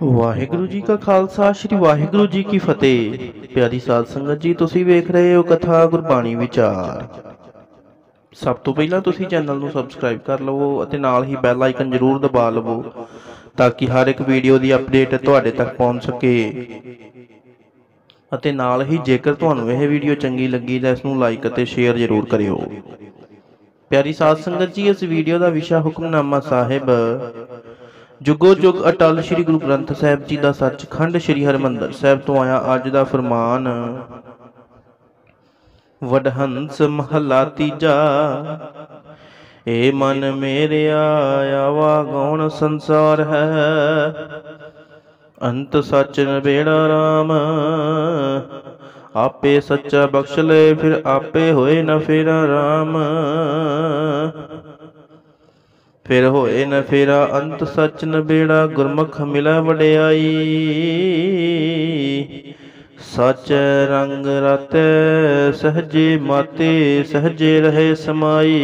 वाहिगुरु जी का खालसा श्री वाहिगुरु जी की फतेह। प्यारी साध संगत जी, तुसी वेख रहे हो कथा गुरबाणी विचार। सब तो पहला तुसी चैनल नूं सबसक्राइब कर लवो अते नाल ही बैल आइकन जरूर दबा लवो ताकि हर एक वीडियो की अपडेट तुहाडे तक पहुंच सके। अते नाल ही जेकर तुहानूं यह वीडियो चंगी लगी तो इसनूं लाइक अते शेयर जरूर करियो। प्यारी साध संगत जी, इस वीडियो का विषय हुक्मनामा साहिब जुगो जुग अटल श्री गुरु ग्रंथ साहिब जी का सचखंड श्री हरमंदर साहिब तो आया अज का फरमान। वडहंस महला तीजा, ए मन मेरे आवा गौण संसार है। अंत सच नबेड़ा राम, आपे सच्चा बख्श ले फिर आपे होए न फेरा राम। फिर होए न फेरा अंत सच नबेड़ा, गुरमुख मिला वड्याई। सच रंग राते सहजे माते, सहजे रहे समाई।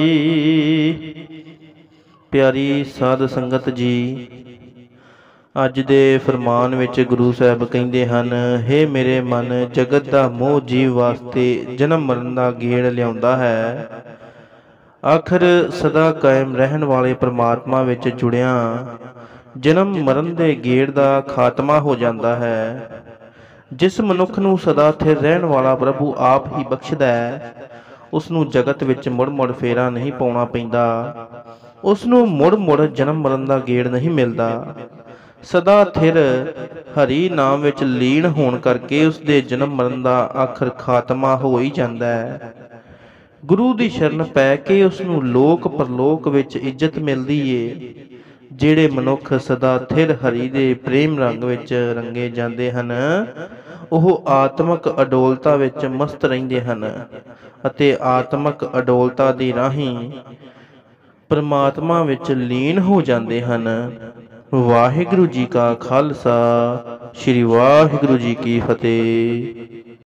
प्यारी साध संगत जी, अज दे फरमान विच गुरु साहब कहिंदे हन, हे मेरे मन, जगत दा मोह जीव वास्ते जन्म मरण दा गेड़ लिआउंदा है। आखिर सदा कायम रहन वाले परमात्मा विच जुड़िया जन्म मरण दे गेड़ दा खात्मा हो जाता है। जिस मनुख नूं सदा स्थिर रहन वाला प्रभु आप ही बख्शदा है, उसनूं जगत विच मुड़ मुड़ फेरा नहीं पाउणा पैंदा, उसनूं मुड़ मुड़ जन्म मरण दा गेड़ नहीं मिलदा। सदा स्थिर हरि नाम विच लीन होण करके उसदे जन्म मरण दा आखिर खात्मा हो ही जांदा है। गुरु दी शरण पै के उसनूं लोक परलोक विच इज्जत मिलदी है। ਜਿਹੜੇ ਮਨੁੱਖ सदा स्थिर हरि ਦੇ प्रेम रंग ਵਿੱਚ रंगे ਜਾਂਦੇ ਹਨ, ਉਹ ਆਤਮਿਕ ਅਡੋਲਤਾ ਵਿੱਚ ਮਸਤ ਰਹਿੰਦੇ ਹਨ ਅਤੇ ਆਤਮਿਕ ਅਡੋਲਤਾ ਦੀ ਰਾਹੀਂ परमात्मा ਵਿੱਚ ਲੀਨ ਹੋ ਜਾਂਦੇ ਹਨ। ਵਾਹਿਗੁਰੂ ਜੀ ਕਾ ਖਾਲਸਾ, श्री वाहिगुरु जी की फतेह।